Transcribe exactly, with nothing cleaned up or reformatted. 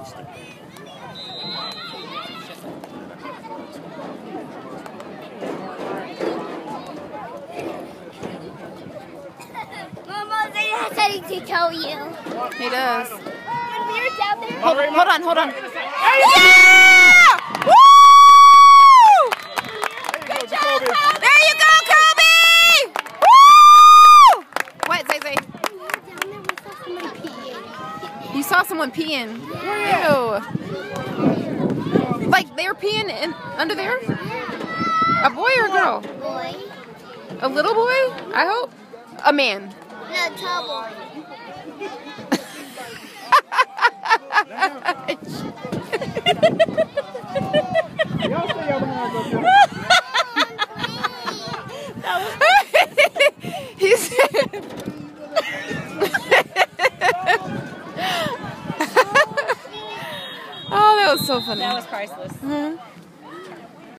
Mama, they have something to tell you. He does. When we were down there. Hold, hold on, hold on. Yeah! Woo! Good job, Kobe. There you go, Kobe! Woo! What, Zay Zay? You saw someone peeing. Ew. Like they were peeing in, under there? A boy or a girl? Boy. A little boy? I hope. A man. No, tall boy. Y'all say y'all gonna go do He said. Oh, that was so funny. That was priceless. Mm-hmm.